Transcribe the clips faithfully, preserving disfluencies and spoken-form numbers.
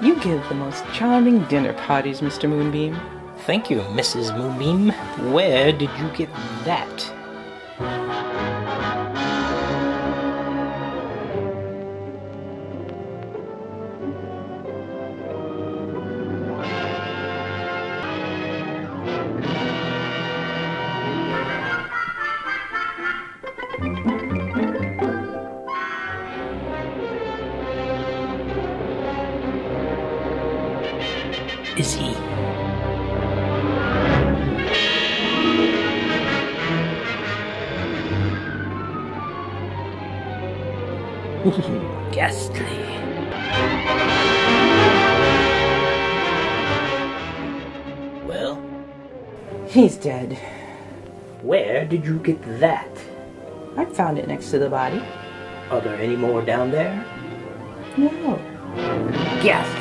You give the most charming dinner parties, Mister Moonbeam. Thank you, Missus Moonbeam. Where did you get that? Is he? Ooh, ghastly. Well? He's dead. Where did you get that? I found it next to the body. Are there any more down there? No. Ghastly.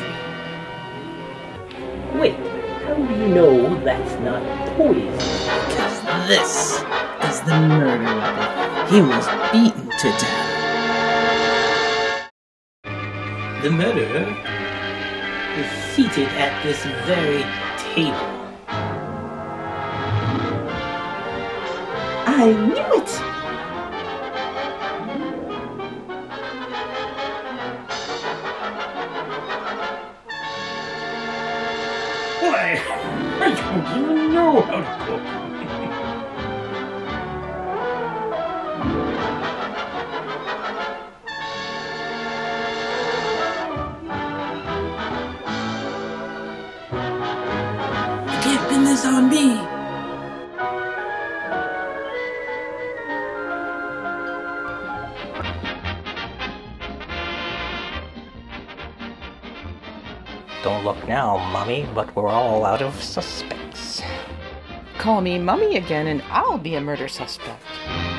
Wait, how do you know that's not poison? Because this is the murder weapon. He was beaten to death. The murderer is seated at this very table. I knew it! Why, I don't even know how to cook. You can't pin this on me. Don't look now, Mummy, but we're all out of suspects. Call me Mummy again and I'll be a murder suspect.